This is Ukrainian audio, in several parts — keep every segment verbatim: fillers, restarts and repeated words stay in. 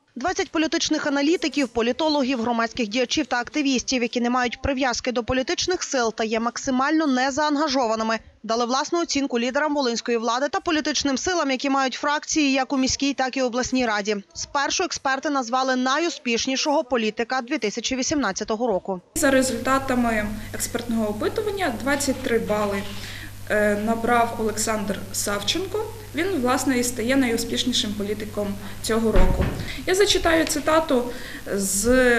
двадцять політичних аналітиків, політологів, громадських діячів та активістів, які не мають прив'язки до політичних сил та є максимально незаангажованими, дали власну оцінку лідерам волинської влади та політичним силам, які мають фракції як у міській, так і обласній раді. Спершу експерти назвали найуспішнішого політика дві тисячі вісімнадцятого року. За результатами експертного опитування двадцять три бали набрав Олександр Савченко. Він, власне, і стає найуспішнішим політиком цього року. Я зачитаю цитату з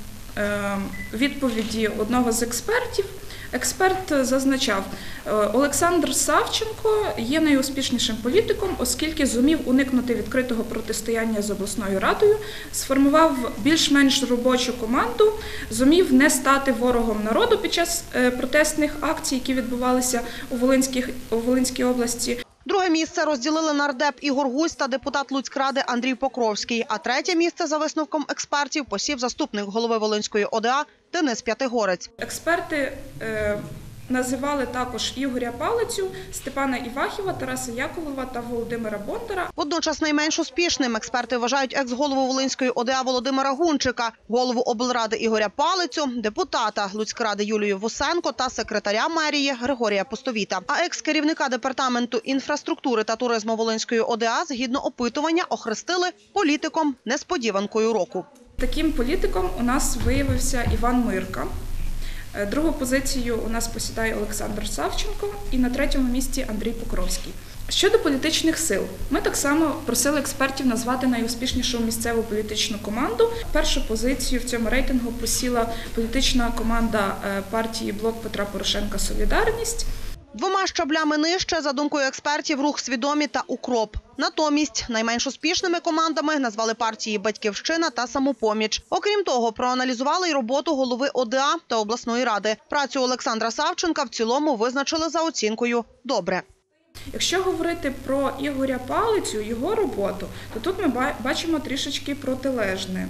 відповіді одного з експертів. Експерт зазначав, Олександр Савченко є найуспішнішим політиком, оскільки зумів уникнути відкритого протистояння з обласною радою, сформував більш-менш робочу команду, зумів не стати ворогом народу під час протестних акцій, які відбувалися у Волинській, у Волинській області. Друге місце розділили нардеп Ігор Гузь та депутат Луцькради Андрій Покровський. А третє місце, за висновком експертів, посів заступник голови Волинської ОДА Денис П'ятигорець. Експерти е, називали також Ігоря Палицю, Степана Івахіва, Тараса Яковлева та Володимира Бондара. Водночас найменш успішним експерти вважають екс-голову Волинської ОДА Володимира Гунчика, голову облради Ігоря Палицю, депутата Луцькради Юлію Вусенко та секретаря мерії Григорія Пустовіта. А екс-керівника департаменту інфраструктури та туризму Волинської ОДА, згідно опитування, охрестили політиком несподіванкою року. Таким політиком у нас виявився Іван Мирка. Другу позицію у нас посідає Олександр Савченко і на третьому місці Андрій Покровський. Щодо політичних сил, ми так само просили експертів назвати найуспішнішу місцеву політичну команду. Першу позицію в цьому рейтингу посіла політична команда партії «Блок Петра Порошенка. Солідарність». Двома щаблями нижче, за думкою експертів, рух «Свідомі» та «Укроп». Натомість найменш успішними командами назвали партії «Батьківщина» та «Самопоміч». Окрім того, проаналізували й роботу голови ОДА та обласної ради. Працю Олександра Савченка в цілому визначили за оцінкою «добре». Якщо говорити про Ігоря Палицю, його роботу, то тут ми бачимо трішечки протилежне,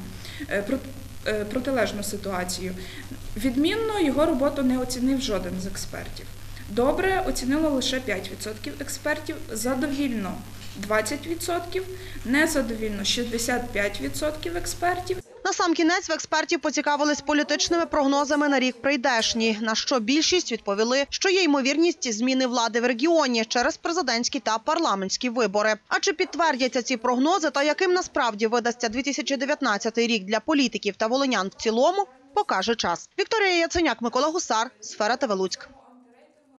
протилежну ситуацію. Відмінно його роботу не оцінив жоден з експертів. Добре оцінило лише п'ять відсотків експертів, задовільно двадцять відсотків, незадовільно шістдесят п'ять відсотків експертів. Насамкінець в експертів поцікавились політичними прогнозами на рік прийдешній, на що більшість відповіли, що є ймовірність зміни влади в регіоні через президентські та парламентські вибори. А чи підтвердяться ці прогнози та яким насправді видасться дві тисячі дев'ятнадцятий рік для політиків та волинян в цілому, покаже час. Вікторія Яценяк, Микола Гусар, Сфера ТВ Луцьк.